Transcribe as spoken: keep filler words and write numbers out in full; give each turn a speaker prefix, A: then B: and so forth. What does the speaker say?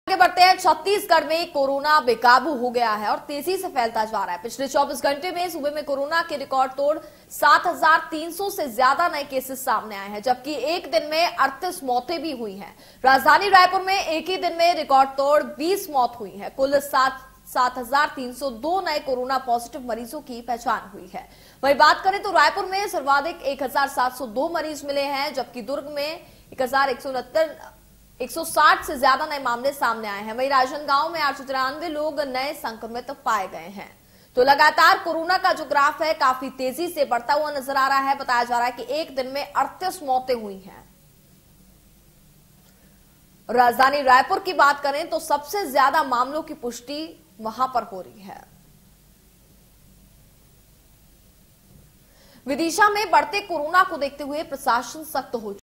A: आगे बढ़ते हैं। छत्तीसगढ़ में कोरोना बेकाबू हो गया है और तेजी से फैलता जा रहा है। पिछले चौबीस घंटे में सूबे में कोरोना के रिकॉर्ड तोड़ सात हजार तीन सौ से ज्यादा नए केसेस सामने आए हैं, जबकि एक दिन में अड़तीस मौतें भी हुई हैं। राजधानी रायपुर में एक ही दिन में रिकॉर्ड तोड़ बीस मौत हुई है। कुल सात सात हजार तीन सौ दो नए कोरोना पॉजिटिव मरीजों की पहचान हुई है। वहीं बात करें तो रायपुर में सर्वाधिक एक हजार सात सौ दो मरीज मिले हैं, जबकि दुर्ग में एक हजार एक सौ उनहत्तर एक सौ साठ से ज्यादा नए मामले सामने आए हैं। वहीं राजनांदगांव में आठ सौ तिरानवे लोग नए संक्रमित पाए गए हैं। तो लगातार कोरोना का जो ग्राफ है काफी तेजी से बढ़ता हुआ नजर आ रहा है। बताया जा रहा है कि एक दिन में अड़तीस मौतें हुई हैं। राजधानी रायपुर की बात करें तो सबसे ज्यादा मामलों की पुष्टि वहां पर हो रही है। विदिशा में बढ़ते कोरोना को देखते हुए प्रशासन सख्त हो